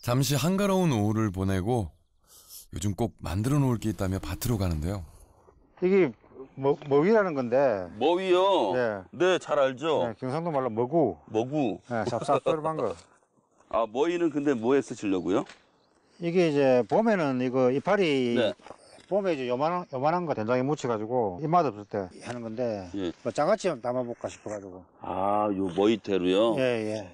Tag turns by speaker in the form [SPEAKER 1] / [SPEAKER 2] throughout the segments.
[SPEAKER 1] 잠시 한가로운 오후를 보내고 요즘 꼭 만들어 놓을 게 있다며 밭으로 가는데요.
[SPEAKER 2] 이게 머위라는 건데.
[SPEAKER 3] 머위요?
[SPEAKER 2] 예.
[SPEAKER 3] 네, 잘 알죠.
[SPEAKER 2] 네, 경상도 말로 머구.
[SPEAKER 3] 머구.
[SPEAKER 2] 네, 쌉쌉썰한 거.
[SPEAKER 3] 아, 머위는 근데 뭐에 쓰시려고요?
[SPEAKER 2] 이게 이제 봄에는 이거 이파리
[SPEAKER 3] 네.
[SPEAKER 2] 봄에 이제 요만한 거 된장에 묻혀가지고 입맛 없을 때 하는 건데.
[SPEAKER 3] 예.
[SPEAKER 2] 뭐 장아찌 담아볼까 싶어가지고.
[SPEAKER 3] 아, 요 머위태로요?
[SPEAKER 2] 예, 예.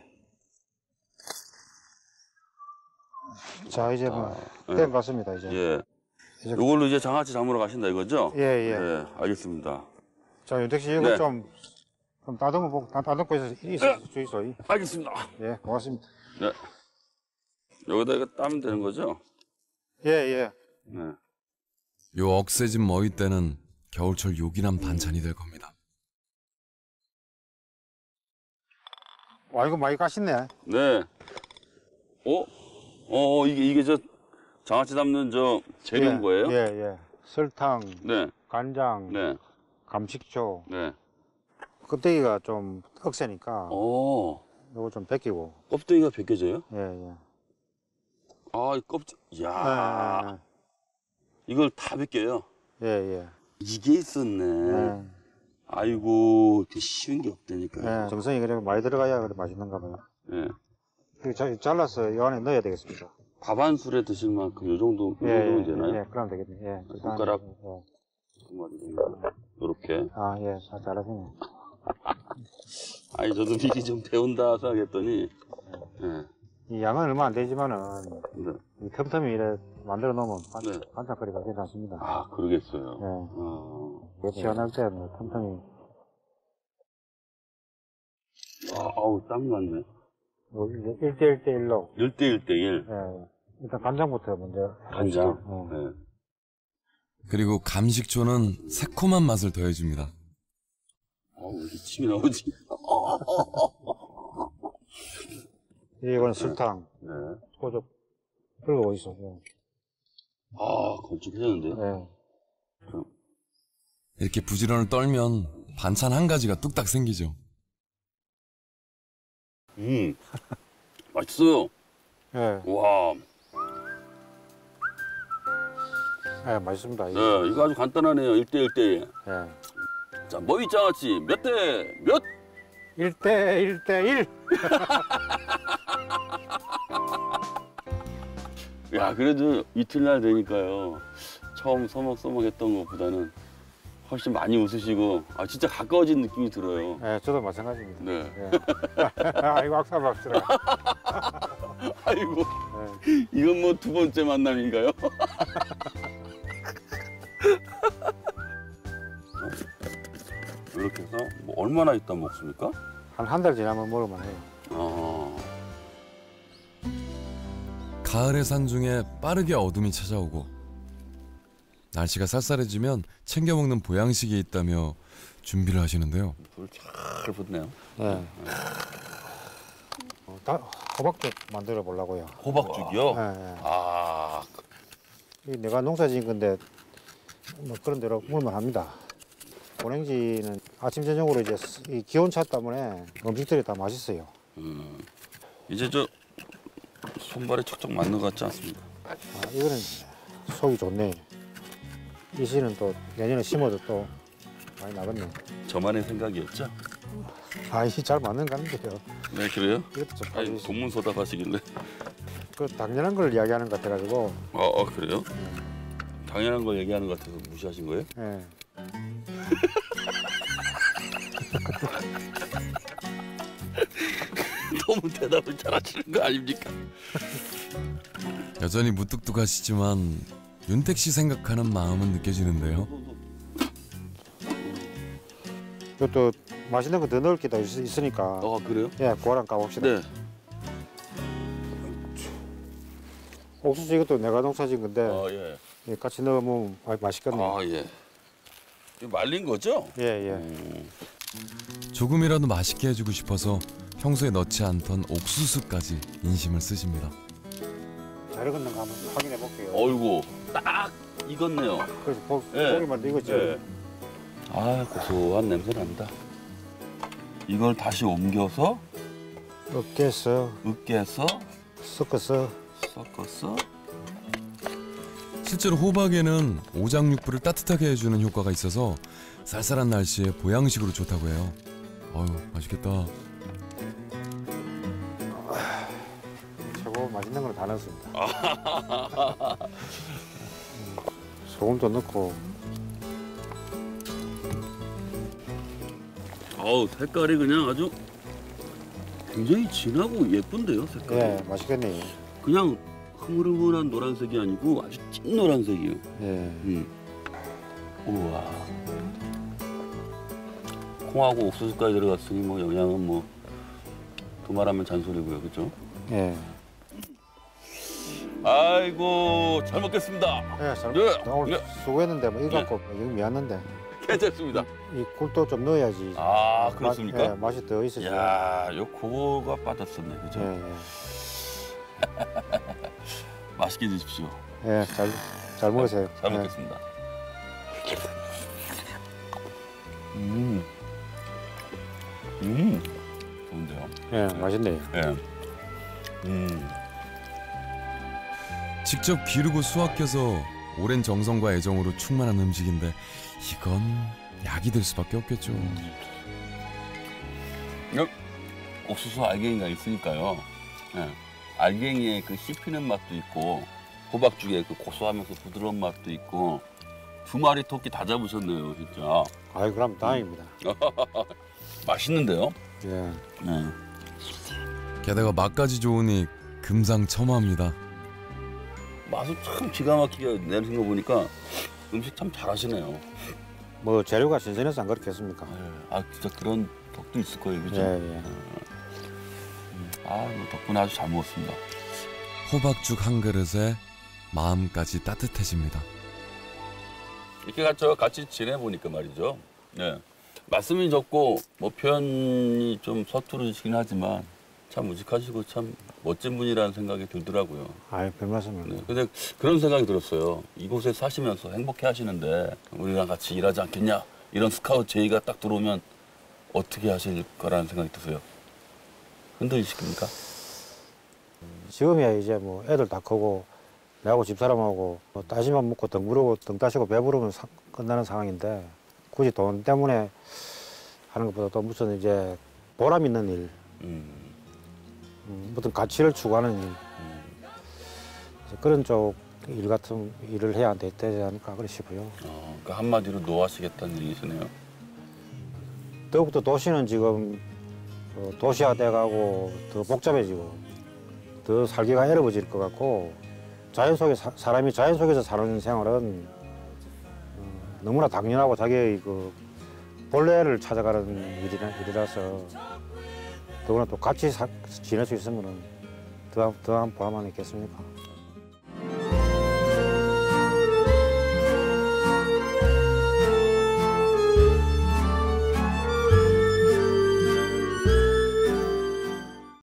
[SPEAKER 2] 자, 이제 뭐, 된 것 같습니다, 이제.
[SPEAKER 3] 예.
[SPEAKER 2] 이제
[SPEAKER 3] 요걸로 이제 장아찌 담으러 가신다 이거죠?
[SPEAKER 2] 예, 예.
[SPEAKER 3] 네, 알겠습니다.
[SPEAKER 2] 자, 윤택 씨, 이거
[SPEAKER 3] 네.
[SPEAKER 2] 좀 따듬고 있어 주이소.
[SPEAKER 3] 알겠습니다.
[SPEAKER 2] 예, 고맙습니다.
[SPEAKER 3] 네. 여기다 이거 따면 되는 거죠?
[SPEAKER 2] 예, 예.
[SPEAKER 3] 네.
[SPEAKER 1] 요 억새진 머위 때는 겨울철 요긴한 반찬이 될 겁니다.
[SPEAKER 2] 와, 이거 많이 까시네.
[SPEAKER 3] 네. 이게 저 장아찌 담는 저 재료인
[SPEAKER 2] 예,
[SPEAKER 3] 거예요?
[SPEAKER 2] 예, 예. 설탕,
[SPEAKER 3] 네.
[SPEAKER 2] 간장,
[SPEAKER 3] 네.
[SPEAKER 2] 감식초.
[SPEAKER 3] 네.
[SPEAKER 2] 껍데기가 좀 억세니까 요거 좀 벗기고.
[SPEAKER 3] 껍데기가 벗겨져요?
[SPEAKER 2] 예, 예.
[SPEAKER 3] 아, 이 이야. 이걸 다 벗겨요?
[SPEAKER 2] 예, 예.
[SPEAKER 3] 이게 있었네.
[SPEAKER 2] 예.
[SPEAKER 3] 아이고, 이렇게 쉬운 게 없다니까요.
[SPEAKER 2] 예. 정성이 그래 많이 들어가야 그래 맛있는가 봐요.
[SPEAKER 3] 예.
[SPEAKER 2] 이거 잘라서 이 안에 넣어야 되겠습니다.
[SPEAKER 3] 밥 한 술에 드실 만큼 요 정도면 되나요?
[SPEAKER 2] 예, 그럼 되겠네. 예.
[SPEAKER 3] 손가락.
[SPEAKER 2] 예.
[SPEAKER 3] 요렇게.
[SPEAKER 2] 아, 예. 잘하시네.
[SPEAKER 3] 아니, 저도 미리 좀 배운다 생각했더니, 예.
[SPEAKER 2] 이 양은 얼마 안 되지만은,
[SPEAKER 3] 네.
[SPEAKER 2] 이 틈틈이 이래 만들어 놓으면
[SPEAKER 3] 네.
[SPEAKER 2] 반찬거리가 괜찮습니다.
[SPEAKER 3] 아, 그러겠어요.
[SPEAKER 2] 예. 시원할 때 뭐 틈틈이.
[SPEAKER 3] 아우, 딱 맞네.
[SPEAKER 2] 1대1대1로.
[SPEAKER 3] 1대1대1.
[SPEAKER 2] 예. 일단 간장부터 먼저.
[SPEAKER 3] 간장.
[SPEAKER 2] 하시죠. 예.
[SPEAKER 3] 네.
[SPEAKER 1] 그리고 감식초는 새콤한 맛을 더해줍니다.
[SPEAKER 3] 어우, 이 침이 나오지.
[SPEAKER 2] 이건 설탕.
[SPEAKER 3] 네.
[SPEAKER 2] 꼬적. 그리고 어디서. 예.
[SPEAKER 3] 아, 걸쭉해졌는데요?
[SPEAKER 2] 예.
[SPEAKER 1] 이렇게 부지런을 떨면 반찬 한 가지가 뚝딱 생기죠.
[SPEAKER 3] 맛있어요.
[SPEAKER 2] 예.
[SPEAKER 3] 와,
[SPEAKER 2] 예, 맛있습니다.
[SPEAKER 3] 네, 이거 아주 간단하네요. 1대1대1.
[SPEAKER 2] 예.
[SPEAKER 3] 자, 머위 장아찌 몇 대 몇?
[SPEAKER 2] 1대1대1.
[SPEAKER 3] 야, 그래도 이틀날 되니까요. 처음 서먹서먹했던 것보다는 훨씬 많이 웃으시고, 아, 진짜 가까워진 느낌이 들어요.
[SPEAKER 2] 예, 저도 마찬가지입니다.
[SPEAKER 3] 네.
[SPEAKER 2] 예. 아이고, 악사박스라.
[SPEAKER 3] 아이고,
[SPEAKER 2] 예.
[SPEAKER 3] 이건 뭐 두 번째 만남인가요? 이렇게 해서 뭐 얼마나 있다 먹습니까?
[SPEAKER 2] 한 달 지나면 먹을만 해요.
[SPEAKER 1] 가을의 산중에 빠르게 어둠이 찾아오고 날씨가 쌀쌀해지면 챙겨 먹는 보양식이 있다며 준비를 하시는데요.
[SPEAKER 3] 불 잘 붙네요.
[SPEAKER 2] 예. 호박죽 만들어 보려고요.
[SPEAKER 3] 호박죽이요?
[SPEAKER 2] 예, 예.
[SPEAKER 3] 아,
[SPEAKER 2] 이 내가 농사 지은 건데 뭐 그런 대로 먹을만 합니다. 고랭지는 아침 저녁으로 이제 이 기온차 때문에 음식들이 다 맛있어요.
[SPEAKER 3] 이제 저 손발에 척척 맞는 것 같지 않습니까?
[SPEAKER 2] 아, 이거는 속이 좋네. 이 씨는 또 내년에 심어도 또 많이 나겠네.
[SPEAKER 3] 저만의 생각이었죠?
[SPEAKER 2] 아, 이 잘 맞는 거 같은데요.
[SPEAKER 3] 네, 그래요?
[SPEAKER 2] 이것도 좀
[SPEAKER 3] 아니,
[SPEAKER 2] 봐주세요.
[SPEAKER 3] 동문서답하시길래.
[SPEAKER 2] 그 당연한 걸 이야기하는 것 같아가지고.
[SPEAKER 3] 그래요? 당연한 걸 얘기하는 것 같아서 무시하신 거예요?
[SPEAKER 2] 예.
[SPEAKER 3] 너무 대답을 잘하시는 거 아닙니까?
[SPEAKER 1] 여전히 무뚝뚝하시지만 윤택 씨 생각하는 마음은 느껴지는데요.
[SPEAKER 2] 이것도 맛있는 거 더 넣을 게 더 있으니까.
[SPEAKER 3] 그래요?
[SPEAKER 2] 예, 그거랑 까봅시다.
[SPEAKER 3] 네.
[SPEAKER 2] 옥수수 이것도 내가 농사 지은 건데
[SPEAKER 3] 예.
[SPEAKER 2] 예, 같이 넣으면 맛있겠네요.
[SPEAKER 3] 예. 이거 말린 거죠?
[SPEAKER 2] 예, 예.
[SPEAKER 1] 조금이라도 맛있게 해주고 싶어서 평소에 넣지 않던 옥수수까지 인심을 쓰십니다.
[SPEAKER 2] 잘 익었는 거 한번 확인해 볼게요.
[SPEAKER 3] 어이구, 딱 익었네요.
[SPEAKER 2] 그래서
[SPEAKER 3] 예.
[SPEAKER 2] 고기만 익었죠.
[SPEAKER 3] 예. 아, 고소한 냄새 난다. 이걸 다시 옮겨서
[SPEAKER 2] 으깨서
[SPEAKER 3] 으깨서
[SPEAKER 2] 섞어서
[SPEAKER 3] 섞었어.
[SPEAKER 1] 실제로 호박에는 오장육부를 따뜻하게 해주는 효과가 있어서 쌀쌀한 날씨에 보양식으로 좋다고 해요. 어휴, 맛있겠다.
[SPEAKER 2] 최고 맛있는 걸 다 넣었습니다. 소금도 넣고.
[SPEAKER 3] 어우, 색깔이 그냥 아주 굉장히 진하고 예쁜데요, 색깔이.
[SPEAKER 2] 예, 맛있겠네요.
[SPEAKER 3] 그냥 흐물흐물한 노란색이 아니고 아주 찐 노란색이에요.
[SPEAKER 2] 예.
[SPEAKER 3] 우와. 콩하고 옥수수까지 들어갔으니 뭐 영양은 뭐 두말하면 잔소리고요, 그렇죠?
[SPEAKER 2] 예.
[SPEAKER 3] 아이고, 잘 먹겠습니다.
[SPEAKER 2] 예, 잘.
[SPEAKER 3] 네.
[SPEAKER 2] 나 오늘
[SPEAKER 3] 네.
[SPEAKER 2] 수고했는데 뭐 이거 갖고 여기 미웠는데
[SPEAKER 3] 괜찮습니다.
[SPEAKER 2] 이 꿀도 좀 넣어야지.
[SPEAKER 3] 아, 그렇습니까?
[SPEAKER 2] 예, 맛이 더 있어요.
[SPEAKER 3] 야, 요 고가 빠졌었네, 그죠?
[SPEAKER 2] 예,
[SPEAKER 3] 맛있게 드십시오.
[SPEAKER 2] 예. 예, 잘 먹으세요.
[SPEAKER 3] 잘
[SPEAKER 2] 예.
[SPEAKER 3] 먹겠습니다. 좋은데요?
[SPEAKER 2] 예, 맛있네요.
[SPEAKER 3] 예.
[SPEAKER 1] 직접 기르고 수확해서 오랜 정성과 애정으로 충만한 음식인데 이건 약이 될 수밖에 없겠죠.
[SPEAKER 3] 옥수수 알갱이가 있으니까요. 예. 알갱이의 그 씹히는 맛도 있고 호박죽의 그 고소하면서 부드러운 맛도 있고 두 마리 토끼 다 잡으셨네요, 진짜.
[SPEAKER 2] 아이, 그럼 다행입니다.
[SPEAKER 3] 맛있는데요?
[SPEAKER 2] 예.
[SPEAKER 3] 네.
[SPEAKER 1] 게다가 맛까지 좋으니 금상첨화입니다.
[SPEAKER 3] 맛을 참 기가 막히게 내는 거 보니까 음식 참 잘하시네요.
[SPEAKER 2] 뭐 재료가 신선해서 안 그렇겠습니까?
[SPEAKER 3] 아, 진짜 그런 덕도 있을 거예요, 그죠?
[SPEAKER 2] 예, 예.
[SPEAKER 3] 아, 덕분에 아주 잘 먹었습니다.
[SPEAKER 1] 호박죽 한 그릇에 마음까지 따뜻해집니다.
[SPEAKER 3] 이렇게 같이 지내보니까 말이죠. 네. 말씀이 적고 뭐 표현이 좀 서투르시긴 하지만 참 무직하시고 참 멋진 분이라는 생각이 들더라고요.
[SPEAKER 2] 아이, 별 말씀을.
[SPEAKER 3] 네. 근데 그런 생각이 들었어요. 이곳에 사시면서 행복해 하시는데 우리랑 같이 일하지 않겠냐 이런 스카우트 제의가 딱 들어오면 어떻게 하실 거라는 생각이 드세요. 흔들리십니까?
[SPEAKER 2] 지금이야 이제 뭐 애들 다 크고 내하고 집사람하고 뭐 따시만 먹고 등 부르고 등 따시고 배부르면 끝나는 상황인데 굳이 돈 때문에 하는 것보다 또 무슨 이제 보람 있는 일, 어떤 가치를 추구하는 일, 그런 쪽 일 같은 일을 해야 되지 않을까 그래 싶어요.
[SPEAKER 3] 그러니까 한마디로 노하시겠다는 얘기시네요.
[SPEAKER 2] 더욱더 도시는 지금 도시화돼가고 더 복잡해지고 더 살기가 어려워질 것 같고 자연 속에 사람이 자연 속에서 사는 생활은 너무나 당연하고 자기의 그 본래를 찾아가는 일이라서 더구나 또 같이 지낼 수 있으면 더한 보람만 있겠습니까?